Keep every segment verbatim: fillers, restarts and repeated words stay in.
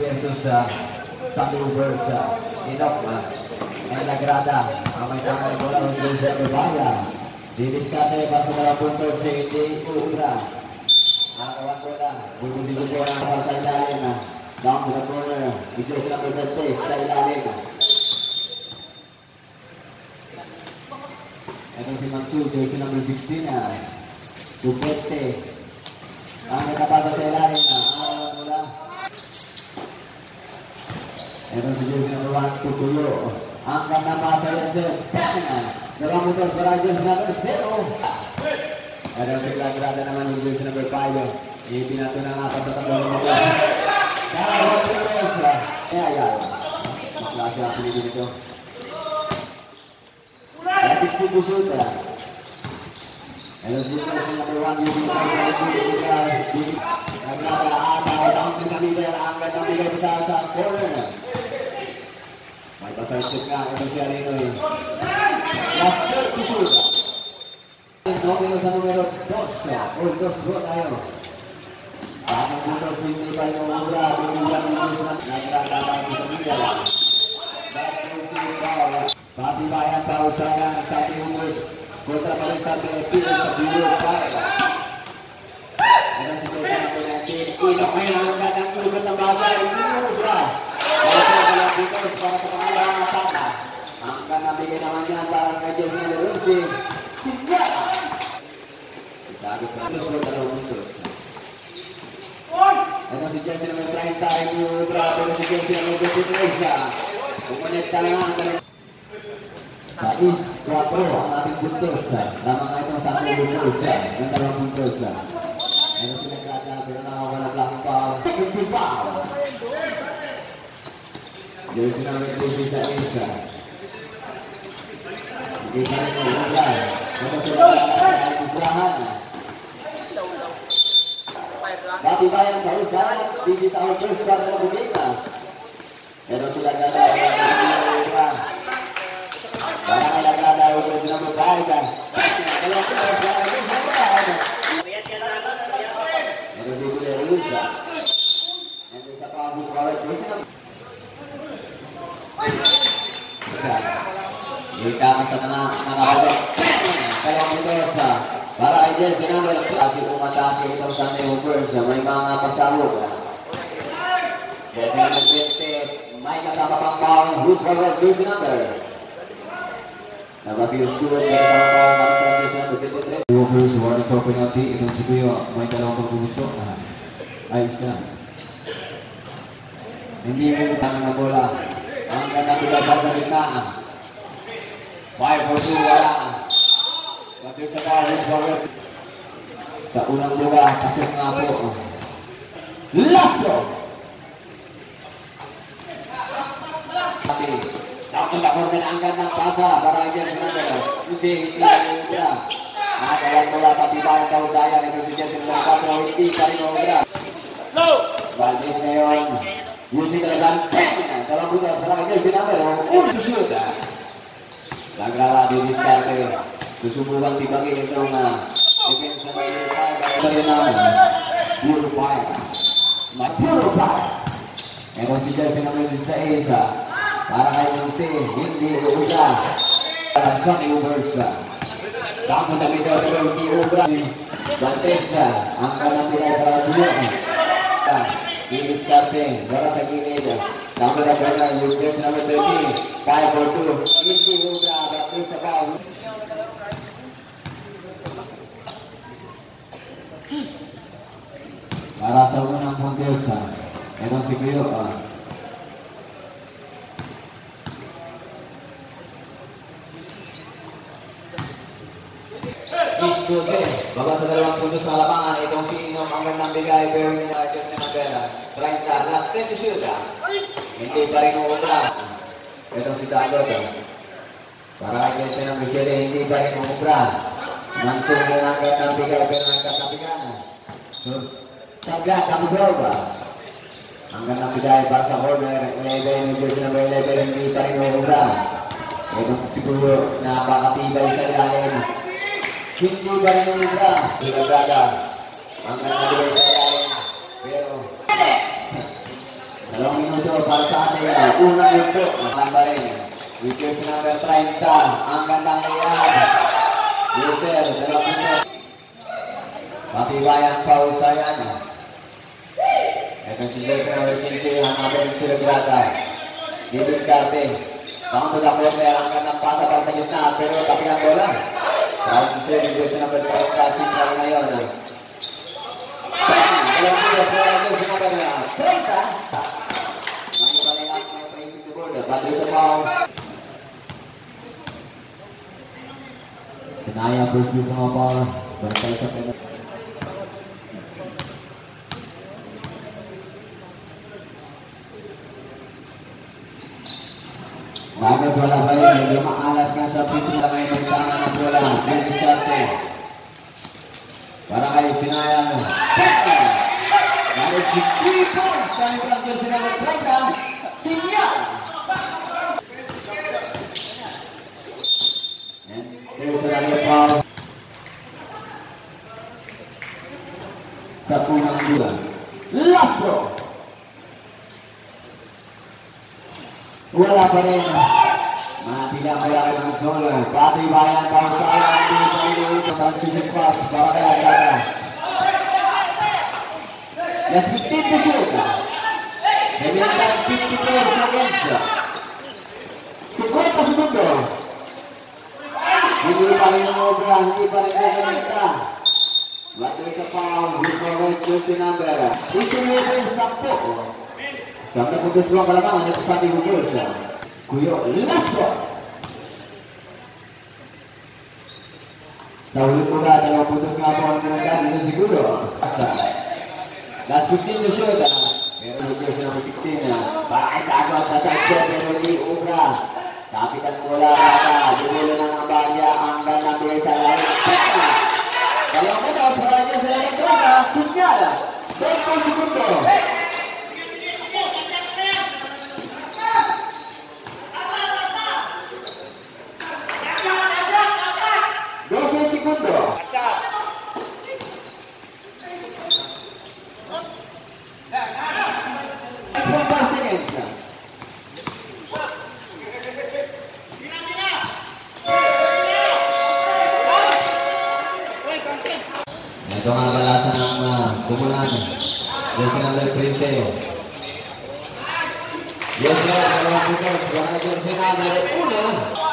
versus uh, satu versus uh, Inok uh, yang nagrada ang may tangan bola untuk sa berbahaya didiskate para dalam puntos si Ubra ang kawan bola bubu-bubu bola ang sa ilalim na down to the corner video sa number thirty sa ilalim ito si Manchu jersey number sixteen na Supete ang nakapasa sa ilalim na ang bola. Ito si jersey number one Tutulo angkat nama Terence dalam mudah beraja number zero. Ada segala-gala nama jersey number five ini pinatunan apa tetap dalam mudah kalau terus ya ya lagi apa ini itu lagi cukup sudah. Ito si jersey number one ini ada ada angkat kami angkat kami kita sa corner. May pasal-sip nga, ito si Arinoy. Last third to shoot. Domino sa numero dos. O dos go tayo. Parang dito hindi pa yung Ubra. Binilang yung Ubra. Nagkakalang sa Biblia. Pati bayan tao sayang sa Ubra. Kontra pa rin sa Pilipinas sa Biblia. Ito si Jose na pinagin. Ito kayo na ang gandangulugan ng basa. Ubra. Dito para sa pangalang matata ang kanabigay naman niya para kay Jeff Nelerunsi siya itagit na ito sa dalawang mundo ito si Jeff naman trying tayo ni Ubra pero si Jeff naman twenty-three siya kumonekta na nga ang dalawang sais four ang ating puntos lamang nga itong sa ating puntos ang dalawang puntos ito si Negrada pero nakawala lang pa Kutsipaw jadi sinamay ito sa isa. Hindi pa rin mo ulan. Kaya sila ang usahan. Dati bayan sa usahan, hindi sa usahan para sa bubina. Pero sila ganda ang usahan. Para nalagada ako sila magbayagan. Kalau kita usahan, hindi sa usahan. Pero hindi ko na usahan. Hindi sa pabuk kawat usahan. Jika kita menangkap kalau mendosa para aja jangan berarti umat asli itu sampai over sampai mga pasalo jadi nanti mai kata pangpang who's forward who's number nah bagi usul dari pangpang tradisional begitu dua puluh suara for penalti itu sebuah main dalam perbuso Aisyah ini tangan bola angkat nabi dapat dari tangan five for two wala kasi sa bawat bawat sa unang lugar kasi nga po Lasso tapi dapat lakor din angkat ng pasa para dyan sa numero hindi hindi Ubra nakakawan mula tapi bayan daw saya nito si Jesse ng patro hindi pa rin Ubra Valdez ngayon using talagang dalam butas para dyan sa numero uno shoot Nagrala di diskarte susubukan dibagi itong defensa dari nama Purify Purify meron si Jesse naman sa isa para kayo si hindi Ubra para sa Ubersa tapos na bitaw sa hindi Ubra Bantesa ang kanang pinay para dito di diskarte para sa gilid tapos na pala yung Jesse naman thirty five for two hindi Ubra terus sa bawat para sa unang puntos ito si Kuyo Iskose baba sa dalawang puntos sa lapangan itong si Inom ang gandang bigay pero hindi na Jeff na Nagera trying na last ten to shoot hindi pa rin Ubra itong si Tagot para kaya siya ng Michele hindi pa rin Ubra mansung na nanggat ng bigay pero nanggat ng bigay so sabla kami ba ang gandang bigay para sa corner eleven medyo siya ng eleven hindi pa rin Ubra itong siguro napakatibay sa ilalim hindi pa rin Ubra Ilagada ang gandang bigay sa ilalim pero Dalawang minuto para sa ating unang yuto. Malambarin. Wickers number thirty. Ang gandang liyan. Luther, dalawang minuto. Patibayan pausayan. Ito si Luther number six. Hanapin sila grata. Didiskarte. Bang sudah corner. Ang gandang pasa para sa gitna. Pero tapi ang bola. Round six. Wickers number thirty. Sintral ngayon. Dalawang minuto para sa number thirty. Bantu sa pao. Sinaya bersih sama pao. Berkali sa pena. Bago bola balik, medyo maalas nga sa pinto na may bintana ng bola. Didiskarte. Para kay Sinaya. Bago si Pipo. Kami pang jersey number thirty. Sinyal. Sa punang bulan Lasro wala pa rin matilang wala ng gol. Patibayan pausayan dito dito transition pass para kay Agata. Yes, fifteen to shoot. Demikian fifty-four seconds. fifty segundo. Hindi pa rin umobra, hindi pa rin kumonekta. Waktu itu Paul, Wismawet, jersey number. Wismawet sakto. Sampai putus dua ke lapangan, hanya pesati Google. Kuyo, Lasro. Saulit muda dalam putus ngapain kemudian itu si Gudo. Last fifteen to shoot. Pero jersey number sixteen. Baik agak saja pero di ubra. Tapi kan bola rata, dulu dengan abangnya angga nabi salah. Kalau mudah caranya sudah bergerak, sinyal. Satu segundo. Dua segundo. Ito ang balasan ng uh, kumulan. Yes, number thirty. Yes, sir. Dalawang putos. Wala dyan si number una.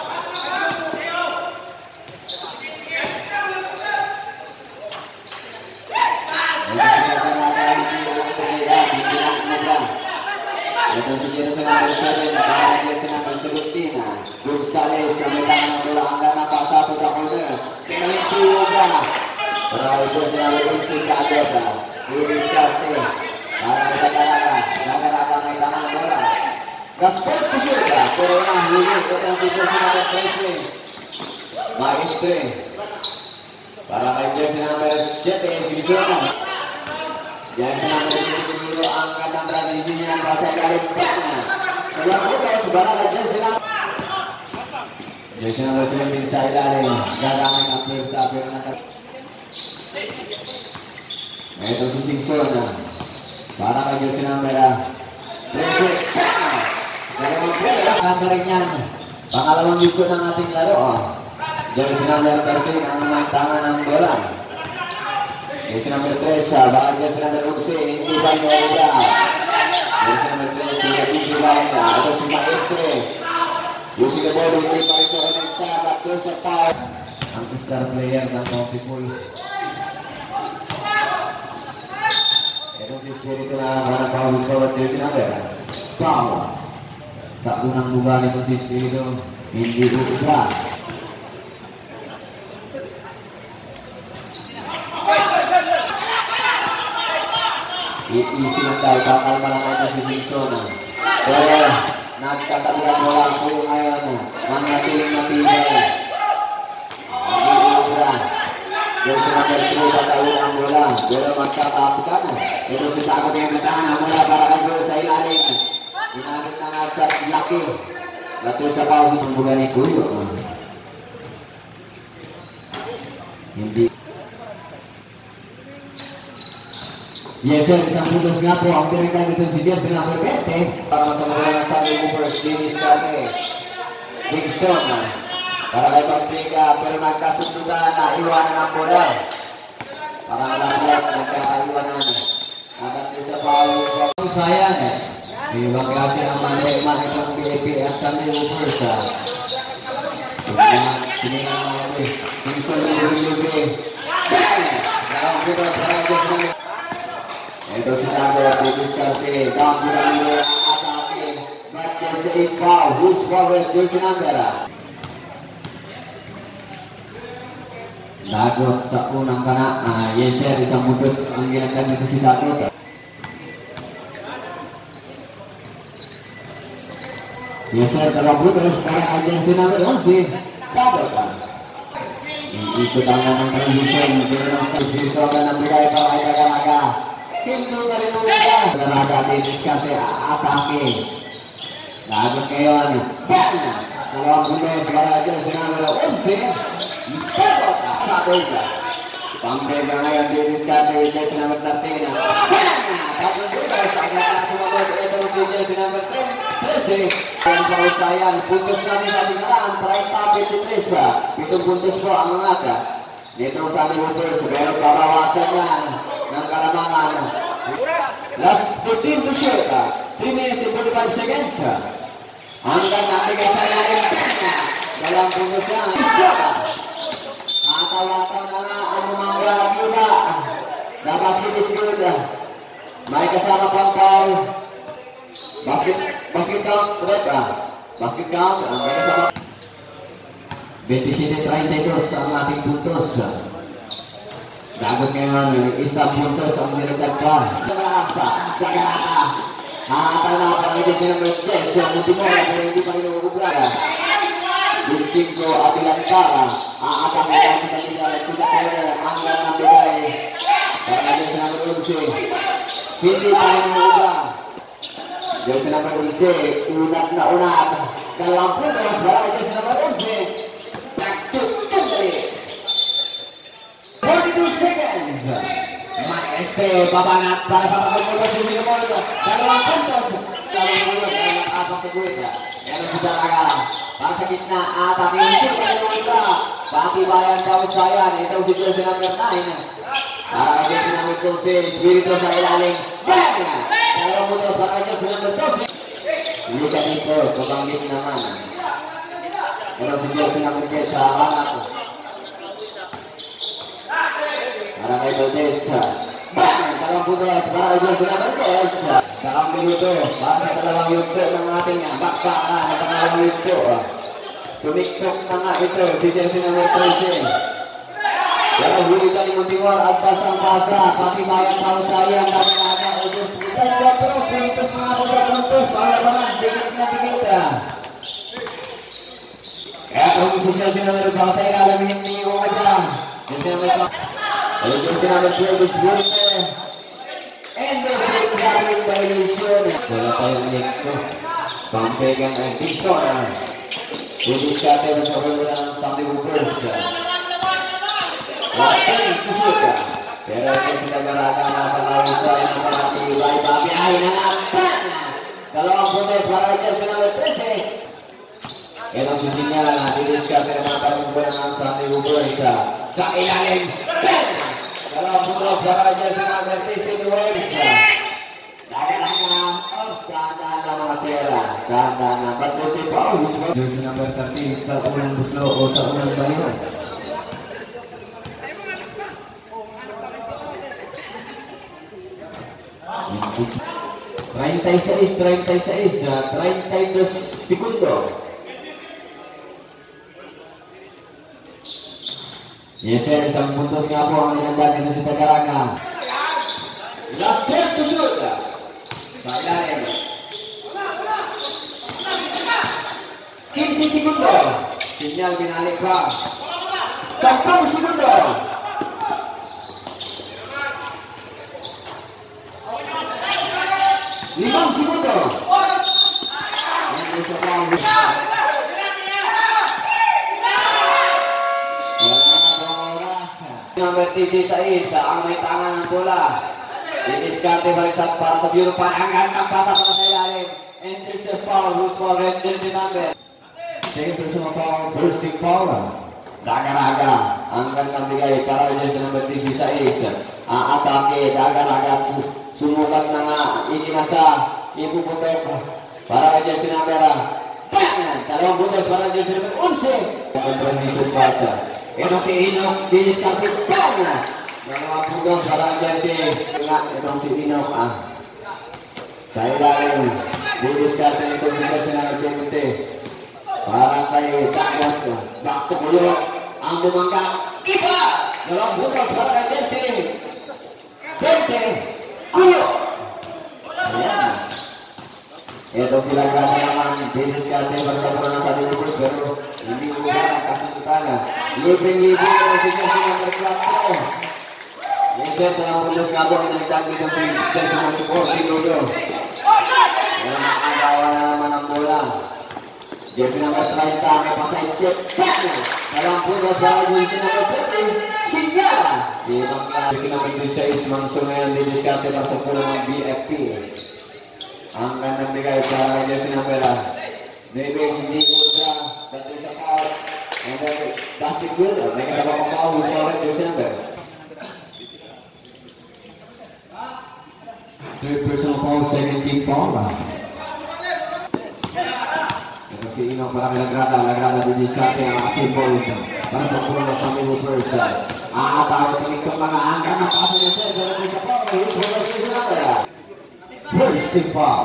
Ito si Jero sa number seven. Kaya niya si number seventeen. Gonzales na may tangan ng bola. Hanggang napasato sa corner. Kinaling triyo ka. Para itu selalu untuk keadaan. Ini karte. Para kita katakan, jangan apa main tangan bola. Gaspar Kusuka, Corona Hulu, datang tidur sebagai pressing. Maestre. Para kerja number tujuh di zona. Jadi number tujuh angkatan tradisinya bahasa Kalimantan. Kalau kita sebarang kerja silam. Jadi number tujuh saya dari jangan hampir hampir nak. Ito si Singson para kay jersey number thirty. Pangalawang yuko ng ating laro. Jersey number thirty ang may tangan ng bola. Jersey number three para jersey number eleven hindi ba nyoda. Jersey number three hindi ba niya. Ito si Maestre. Using the ball hindi pa ito konekta. Bato sa foul. Ang star player ng Mosipul. Ito si Espiritu na para Paul Kawat jersey number Paul. Sa unang buga nito si Espiritu hindi ubra. Iisi lang tayo bakal malangay na si Simpson. Pero nagkatabihan bola po ngayon. Manatiling matibay. Hindi ubra. Jersey number three patawin ang bola. Pero magkakapikan. Ito si takot yung bitahan ang bola para kayo sa ilalim. Ginamit na nga sa laki. Lato sa pawis ang buga ni Kuyo. Hindi. Yeser isang putos nga po ang pinagdan nito si Jersey number twenty. Para sa mga Sunday Hoopers, Dennis Carne, Dixon. Para kay Pagtiga, pero nagkasundugan na iwanan ang bola. Parang lahat nagkakaiwanan. Agad nito sa foul. Sayang eh. Ibang klase ang manema itong P A P at Sunday Hoopers. Siningan mo yan eh. Dixon na lubi-lubi. Dalang dito sa Rangers. Ito si Nago, Dennis Carne. Down to the middle, atake. But there's a foul. Who's forward? There's an number. Dagot sa unang kana. Ah, Yeser, isang mudos ang ginagdan nito si Dagot. Yeser, dalawang mudos para agency number eleven. Dagot. Ikot ang naman transition. Pero ng transition na nabigay para kay Kaganaga. Hindi na rin ang ito. Kaganaga, Dennis kasi atake. Dagot ngayon. Bang! Dalawang mudos para agency number eleven. Dagot! Dagot! Pambega ngayon, Dennis kasi agency number thirteen. Dagot mudos. Agad na sumagot. Ito si agency number thirteen. Ang pausayan, puntos namin sa tingnan, try tapit ni Trisa. Itong puntos po ang mga dito sa Hoopers, pero babawasan yan ng kalamangan. Last fifteen to shoot, three minutes and forty-five seconds. Hanggang natin kay Sayarin Pena, dalang puntos yan. Atawasan na nga ang mga yuda. The basket is good. May kasama pang foul. Basket, basket count, correct ah. Basket count, ang may kasama. twenty-seven thirty-two ang ating puntos. Dagot ngayon, isang puntos ang nilagdag pa. Nakarasa, Kaganaga. Hahatal na para naging sinamit. Yes, yung ultimo, pero hindi pa rin umuubraga. Yung cinco at ilang para. Aatang na natin kanila. Kita kayo, hanggang ng bigay. Para naging sinamit ultimo. Hindi pa rin umuubraga. Diyos na naman unse, unat na unat. Dalawang puntos, barangay Diyos na naman unse. Takto, tuloy. forty-two seconds. Maestre, babanat para sa pagpuntos yung minumol. Dalawang puntos. Dalawang puntos, dalawang abang kaguit. Yan ang sitaraga. Para sa gitna, atake hindi pa rin umula. Patibayan pausayan. Ito si Diyos na number nine. Para kay Diyos na number twelve, Espiritu sa ilalim. Bang! Dalawang puntos para kay Diyos na number twelve. Liga dito, kabanggit naman. Pero si Diyos na number ten sa anak. Para kay Diyos. Bang! Dalawang puntos para kay Diyos na number ten. Dalawang minuto para sa dalawang yugto ng ating bakbakan na dalawang yugto. Tumiktok na nga ito si Diyos na number thirteen. Pero huli ka ni Montiwar at basang-basa, pati bayan pausayan, Kaganaga, o Diyos. Dalawa pero, puntos mga puntos, para naman, digit na digit. Kaya kung si Diyos na meron baka sa ilalamin ni Umaga. Diyos na meron baka. O Diyos na meron baka sa ilalamin. And there's a grabbing violation. Wala tayong lingko. Pampegang addition. Pwede siya pero sa wala ng Sunday Hoopers. Wating kusuka. Pero ito sila Kaganaga na panawin sa yung mga tibay. Babiyahin na naman. Dalawang puntos para dyan sa number thirteen. Yan ang sisinyal na dilis ka pero mga panawin ng Sunday Hoopers. Sa ilalim. Dalawang puntos para dyan sa number thirteen. Kaganaga. Dahan-dahan na mga sera. Dahan-dahan na. Bato si Paul. Diyos sa number thirteen sa unang buslo o sa unang bayo. treinta y seis, treinta y seis, treinta y dos segundo. Yeser, isang puntos nga po ang nilandan dito sa Kaganaga. Last ten to shoot. Sa ilalim. quince segundo. Sinyal binalik pa. ten segundo. limang segundo. Number thirty-six ang may tangan ng bola. Didiskarte balikan para sa biuro pa ang gantang pata para sa ilalim. Enters the foul, who's for red jersey number. Second personal foul, bursting foul. Daga-daga ang gantang bigay para jersey number sixteen. Aatake, daga-daga sumukat na nga ikinasa ipuputek para jersey number dalawang butos para jersey number eleven. Transition pasa. Ito si Inok, didiskarte pa. Dalawang butos para jersey. Ito si Inok ah. Sa ilalim, didiskarte nito si jersey number twenty. Para kay Takwas, back to Kulo, ang bumangga, iba! Dalawang butos para kay jersey. twenty, Kulo! Ayan. Ito sila gana naman, didiskarte pagkaturan sa Liverpool, pero hindi mo ba nakasutana. Libreng-libre na si jersey number four. Yes, dalam putus ngabok yang ditangkap itu si jersey number four dulu. Yang nakagawa na naman ang bola. Jersey number thirty may pasay step back. Dalam putus para jersey number thirty, Sinyala. Di bangka jersey number twenty-six langsung yang didiskarte para sa pulang ng B F P. Ang gandang bigay para jersey number maybe hindi ultra, dati sa foul. And then plastic good, may kasama pang foul sa red jersey number. Third personal foul, seventeen foul. Ito si Inong para Lagrada, Lagrada didiskarte ang simbol para sa pulang ng Sammy Hoopers. Ang atawag sa itong mga angka na paso niya sir, pero sa foul, first team foul.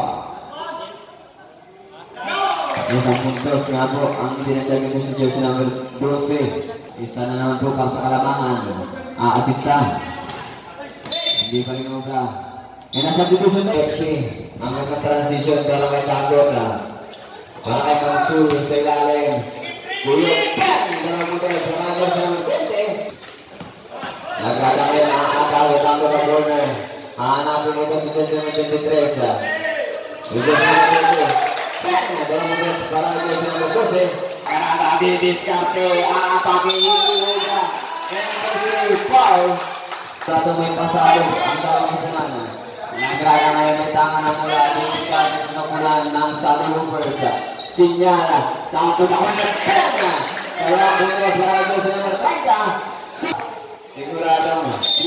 Isang puntos nga po ang dinagdag ito sa jersey number twelve. Isa na naman po para sa Kalamangan. Aasikta. Hindi pa rin umubra. E nasa division F P, ang magka-transition dala kay Tagot para kay Mansul sa ilalim. Gulong pan! Dalawang mundo na Fernando sa number twenty. Nagkakali ang ataw at Tagot na corner. Hahanapin ito si jersey number twenty-three. Jersey number twenty. Pan! Dalawang mundo para kay jersey number twelve. Karata didiskarte, aatake Iluga. And the foul. Satu may pasalo ang dalawang pupunan. Nagrada ngayon may tangan ng mula didiskarte ng pupunan ng Sammy Hoopers. Sinyala, taong tutakon ng pena. Dalawang pupunan para jersey number thirty. Siguradong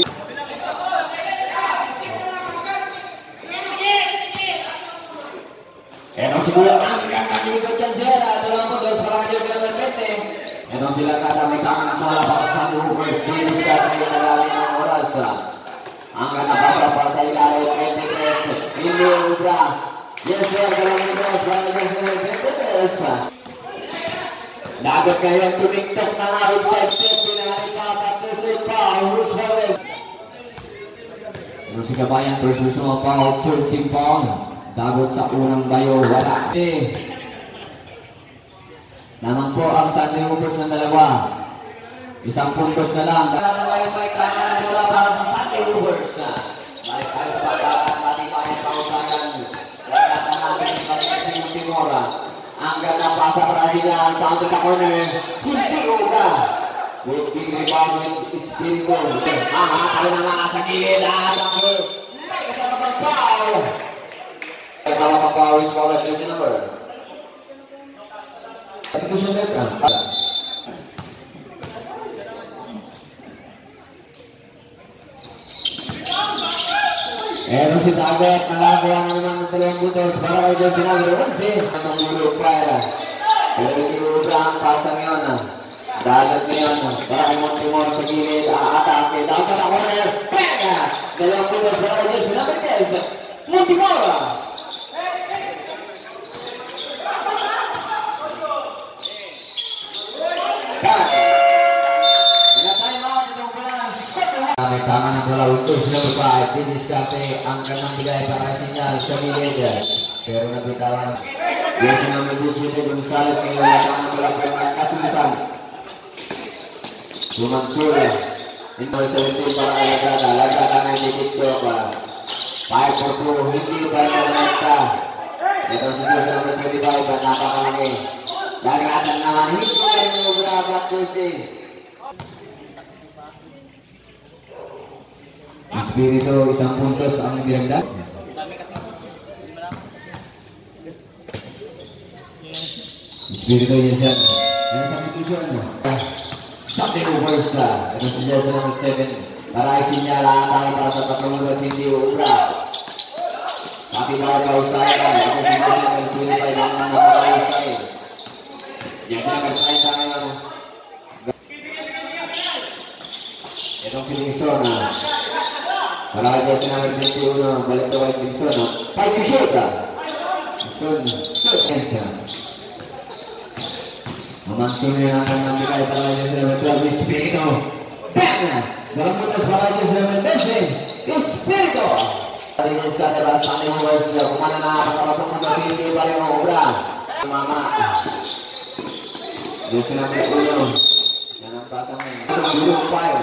Etong siguro ang gandang likod dyan sila. Dalawang putos para jersey number twenty. Etong sila kada may tangan ng mula para sa Sammy Hoopers. Didiskarte yung nalalim ng oras. Ang kanabasa para sa ilalim twenty-three. Hindi ubra. Yes sir, dalawang putos para jersey number twenty-three. Dagot ngayon tumiktok na nga outside step. Pinahalik ka Patricio pa. Who's forward? Etong si Kabayan versus mga pa. thirteen pound. Dagot sa unang bayo, wala. Eh. Naman po ang Sammy Hoopers ng dalawa. Isang puntos na lang. Dalawa ngayon may kanan mula para sa Sammy Hoopers. Balik tayo sa pagkakas natin pa yung pausagan. Lagatan natin yung balik si Timora. Ang ganda pasa para sila ang taon sa corner. Hindi uga. With big rebound with Espiritu. Aha, tayo na nga sa gilid. Aha, tayo. May kasama pang foul. Kasama pang foul is foul at jersey number. Ito siya meron. Eto si Tagot, nakakuha na naman ng dalawang butos para kay jersey number eleven. Ang mulog kaya. Pero inuusa ang pasang yun. Dagat niyon para kay Montemor sa gilid. Aatake. Dapat sa corner. Pega! Dalawang butos para kay jersey number ten. Montemor! May tangan ng bola untuk number five. Didiskarte ang kanang bigay para sinyal sa gilid. Pero nabitawan. Jersey number seventeen Gonzales ng tangan ng bola para kasulitan. Sumansur. Number seventeen para Alagada. Alagada ng dikit pa. five for two. Hindi para kumenta. Ito si jersey number twenty-five. Napakalaki. Lagatan naman. Hindi pa rin yung grabat jersey. Espiritu isang puntos ang dinagdag. Espiritu Yesan yang substitution Sakti Ubersa itu sejauh nomor tujuh para isinya lahan para sahabat nomor Cindy Ubra tapi bawa kau saya aku tidak berpilih pada jangan apa saya yang saya bersaing tangan itu feeling zona para aja senang berhenti uno balik ke feeling zona fight to shoot zona zona Maksudnya akan nampak para aja sudah berterus Espiritu bang dalam putus para aja sudah mendesain Espiritu tadi ini sekadar alasan yang harus kemana nak kalau pemuda sini paling ngobrol mama dia sudah berulang jangan pasang dulu upaya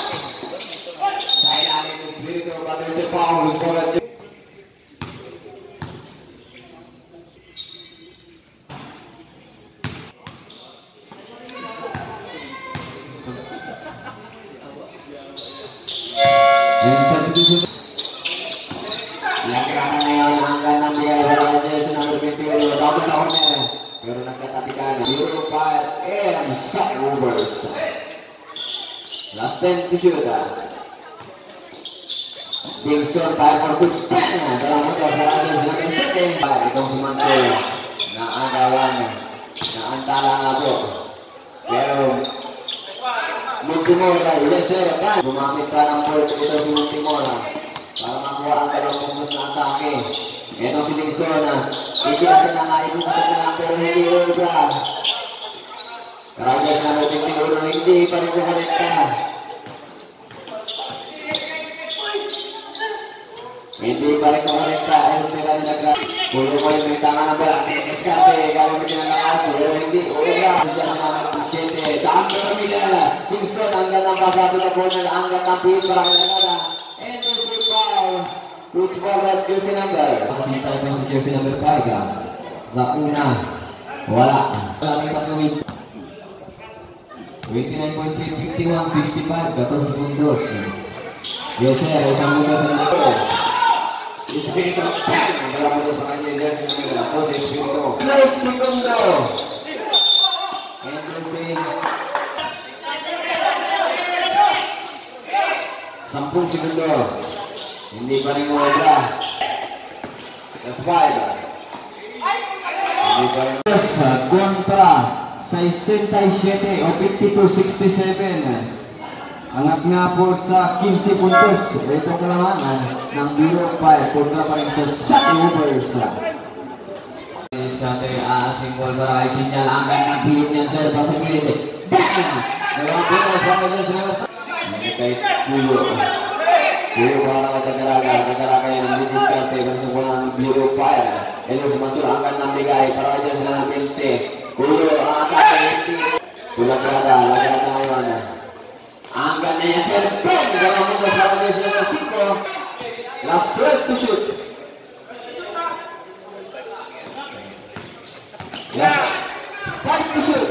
saya ada Espiritu pada sepau sekolah yang kanan yang angkat nanti ya aja senang berpintu tahun tahunnya baru nak katakan biru empat eh bisa overs last ten to shoot Wilson tayo magpupanya dalam motor para aja senang berpintu baik itong sumanso na agawan na antala ako pero Muntimora, yes sir, kan gumamit ka ng port ito si Muntimora para makuha ang dalawang pumus na atake. Ito si Dingsona, ikinasa na nga ikukutok na lang pero hindi ulga. Karagas na natin ni Ulo, hindi pa rin kumonekta. Hindi pa rin kumonekta, ayun sila nila. Pulo ko yung may tanga na ba? Diskarte, gawin mo kinalakas, pero hindi ulga. Diyan ang mga pasyente, saan ka pamilya? Dingsona, hanggang ang basato na po na hanggang ang puwit para kanilala. And this is foul. Who's foul at jersey number? Pasita ito sa jersey number five. Sa una, wala. Wala rin sa gawin. twenty-nine point five one, sixty-five, fourteen segundos. Yes sir, isang mundo sa nito. Espiritu, dalam mundo sa kanya jersey number twelve, Espiritu. Tres segundo. Endorphin. Sampung segundo. Hindi pa rin umobra. That's five. Hindi pa rin. Kontra sesenta y siete o fifty-two sixty-seven. Angat nga po sa fifteen puntos. Ito kalamangan ng Biro five kontra pa rin sa Sakti Ubers. Dati aasing ball para ay sinyal angkan ng pilit niyan sir pasagilid. Bang! Dalawang puntos para dyan sinamit. Hindi kahit pulo. Pulo para kagaraga. Kagaraga yang didiskarte bersama ng Biro five. Ito sumasul angkan ng bigay para dyan sinamit. Pulo ang atake hindi. Pulang berada. Lagata ngayon. Angkan niya sir. Bang! Dalawang puntos para dyan sinamit. Last twelve to shoot. Ya, fight to shoot.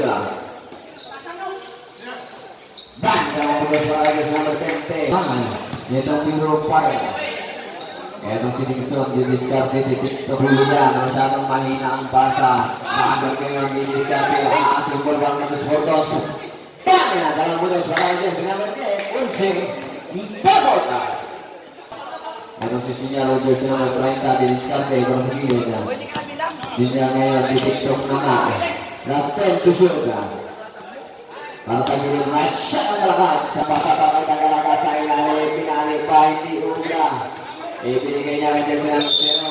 Bang, kalau putus para aja nomor twenty. Yaitu Biro five. Yaitu si Dingson di diskarte di TikTok dulunya masyadong mahina ang pasa. Maagad ngayon di diskarte aasing ball bang natus portos. Bang, dalam putus para aja nomor eleven. Double. Yaitu si sinyal udah nomor thirty di diskarte kalau segini kan. Sinyal ngayon di TikTok nama last ten to shoot para sa gilid masya ang malakas sa pasapakal tagalaga sa ilalim pinali pa hindi ubra ibinigay niya kay Jelsen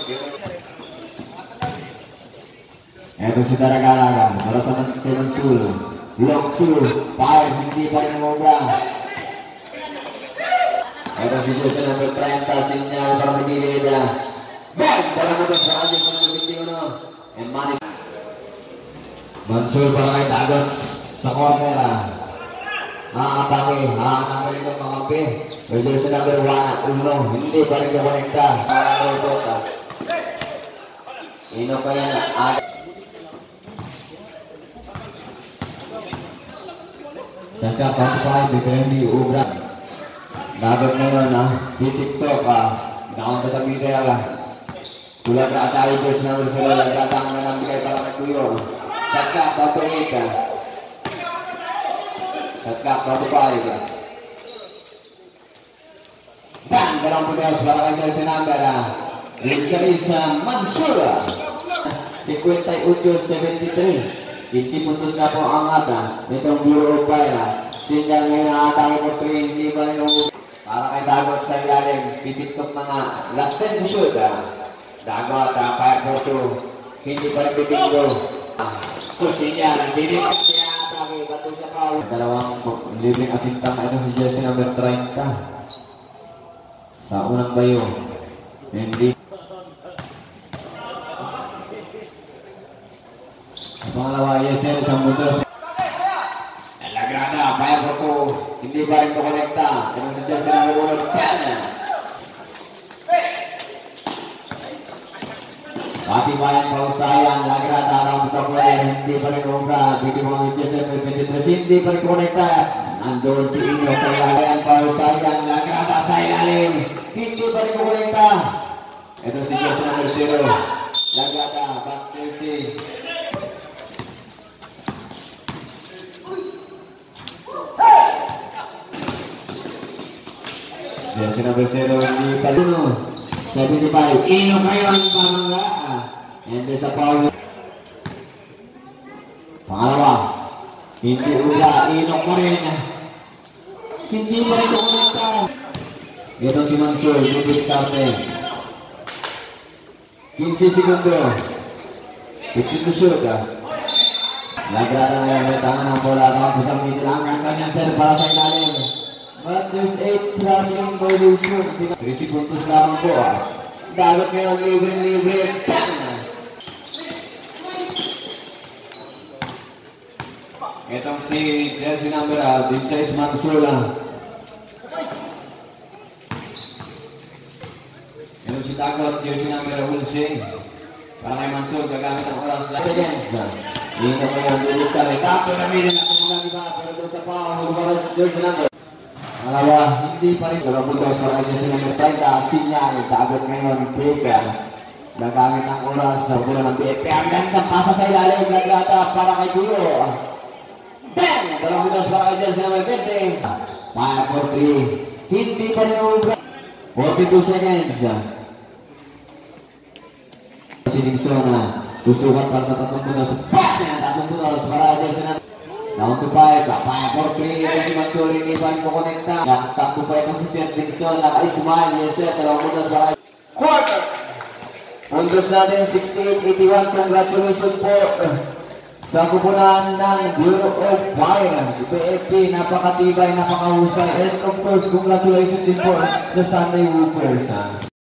eto si Taragalaga para sa Mantilan Sul long two five hindi pa rin ubra eto si Jelsen number thirty sinyal para magilid bang dalam mudah sa aja kung nagbibitin and money Mansur para kay Dagot sa corner haatake haatake ito kamampi pwede sa number one uno hindi pa rin kumonekta para robot ino pa yan saka five di Ubra Dapat ngayon ah, di TikTok ah, naon ka tabi kaya lah. Tulad na tayo ko sa number zero, nagkatang na namin kayo para magtuyo. Satka, patuloy ka. Satka, patuloy ka. Dan, dalam punyas para kayo sa number ah. Rizalisa Mansura. fifty-eight seventy-three. Isi puntos na po ang ata. Itong Bureau of Fire. Sinyal ngayon ang atang mo train, hindi ba yung para kay Dagot sa ilalim, pipitkot mga last ten shoot ah. Dagot ah, five four two, hindi pa rin pipingo. So sinyal, hindi pa siya atake, bato siya pa. Dalawang libreng asintang ito si Jesse number thirty. Sa unang bayo, hindi. Sa pangalawa, Yesel, isang buntos. Lagrada, five four two, hindi pa rin kukonekta. Ganun si Jesse number one. Pati bayan pausayan, Lagrada, rambutan mo rin, hindi pa rin kumonekta. Bigyan mo ang Jesse number twenty-three, hindi pa rin kumonekta. Nandun si Inyo sa bayan pausayan, Lagrada sa ilalim, hindi pa rin kumonekta. Ito si Jesse number zero. Lagrada, back to si Jesse number zero, hindi pa rin seventy-five. Ino kayo ang pamangga. Hindi sa power. Pangalawa, hindi ula. Ino ko rin. Hindi pa rin kumonekta. Ito si Mansur, hindi starte. fifteen segundo. fifteen shoot. Lagrada na yung tangan ng bola. Putang dito lang ang kanyang serve para sa ilalim. But there's eight running violation. three segundos lamang po. Dagot ngayon, libre-libre. Itong si Jersey number sixteen, Mansula. Itong si Dagot, Jersey number eleven. Para kay Mansur, gagamit ang oras. Against. Hindi na po yung dulit ka rin. Tapo na minin ako mga iba. Pero doon sa pa, Jersey number. Malawa, hindi pa rin. Pero buntos para kay Jersey number thirty. Sinyal, Dagot ngayon, Baker. Nagamit ang oras sa bulan ng B F P. Ang ganda pasa sa ilalim. Lagrada para kay Gulo. Bang! Dalawang buntos para kay Jersey number twenty. five four three. Hindi pa rin ulit. forty-two seconds. Si Dingson na susukat para sa tatlong buntos. Bang! Tatlong buntos para kay Jersey number down to five, five four three, ito si Mansur, hindi pa rin kukonekta. Takto pa ito si Jeff Dingson, naka-ismail, yes sir, dalawang buntos para quarter. Buntos natin, sixty-eight eighty-one, congratulations po sa kupunan ng Bureau of Fire, B F P, napakatibay, napakahusay, and of course, congratulations din po sa Sunday Woofers.